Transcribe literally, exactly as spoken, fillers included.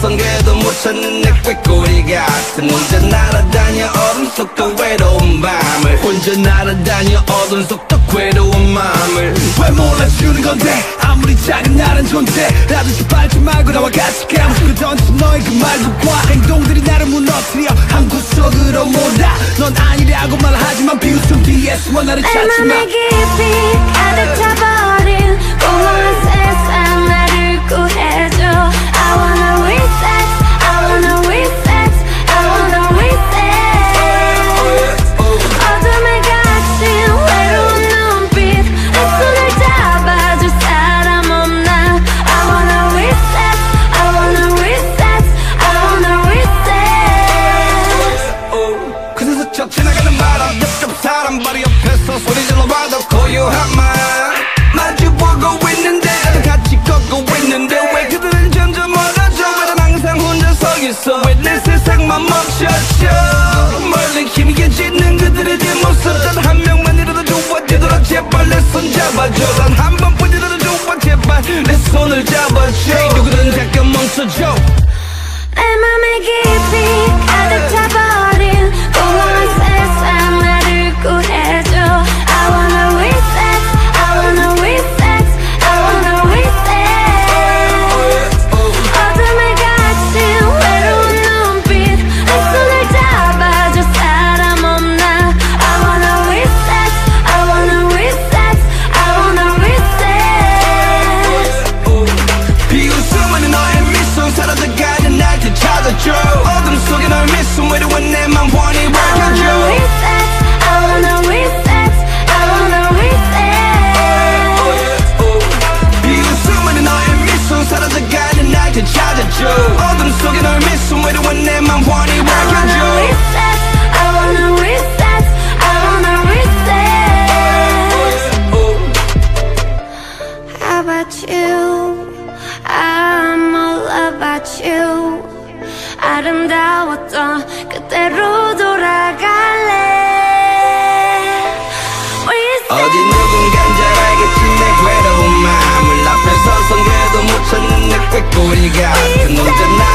서서 그래도 못 찾는 내 꾀꼬리 같은 혼자 날아다녀 어둠 속 더 외로운 밤을 혼자 날아다녀 어둠 속 더 괴로운 마음을 왜 몰라주는 건데 아무리 작은 나란 존재 나도 짓밟지 말고 나와 같이 감추고 던진 너의 그 말들과 행동들이 나를 무너뜨려 한 구석으로 몰아 넌 아니라고 말하지만 비웃음 뒤에 숨어 나를 찾지마 내 맘에 깊이 가득 차버린 공허한 세상 나를 구해줘 I wanna reset, I wanna reset, I wanna reset 어둠에 갇힌 외로운 눈빛 내 손을 잡아줄 사람 없나 I wanna reset, I wanna reset, I wanna reset 그래서 저 지나가는 바람 옆옆 사람 바로 옆에서 소리 질러봐도 고요한 말 마주보고 있는데 같이 걷고 있는데 왜 그들은 점점 멀어져 왜 난 항상 혼자 서 있어 왜 내 세상만 멈춰져 멀리 희미해지는 그들의 뒷모습 단 한 명만이라도 좋아지도록 제발 내 손 잡아줘 단 한 번뿐이라도 좋아 제발 내 손을 잡아줘 누구든 잠깐 멈춰줘 내 맘에 깊이 가득 차버린 공허한 세상 나를 구해줘 I wanna reset, I wanna reset, I wanna reset 어둠에 갇힌 외로운 눈빛 내 손을 잡아줄 사람 없나 I wanna reset, I wanna reset, I wanna reset 비웃음은 너의 미소 사라져가는 날 되찾아줘 어둠 속에 너의 미소 외로운 내 맘 원히 I wanna 밝혀줘 reset, I wanna reset, I wanna reset 비웃음은 너의 미소 사라져가는 날 되찾아줘 어둠 속에 너의 미소 외로운 내 맘 원히 I wanna 밝혀줘 reset, I wanna reset, I wanna reset How about you? I'm all about you 아름다웠던 그때로 돌아갈래 어디 누군간 잘 알겠지 내 괴로운 마음을 앞에 서선 그래도 못 찾는 내 꾀꼬리 같은 혼자